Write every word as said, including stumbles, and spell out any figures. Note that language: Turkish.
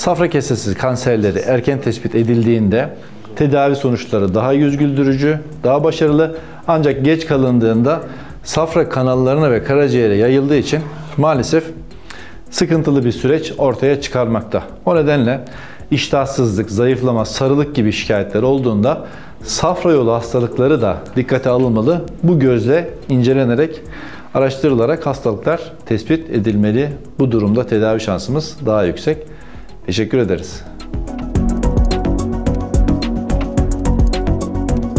Safra kesesi kanserleri erken tespit edildiğinde tedavi sonuçları daha yüz güldürücü, daha başarılı, ancak geç kalındığında safra kanallarına ve karaciğere yayıldığı için maalesef sıkıntılı bir süreç ortaya çıkarmakta. O nedenle iştahsızlık, zayıflama, sarılık gibi şikayetler olduğunda safra yolu hastalıkları da dikkate alınmalı. Bu gözle incelenerek, araştırılarak hastalıklar tespit edilmeli. Bu durumda tedavi şansımız daha yüksek. Teşekkür ederiz.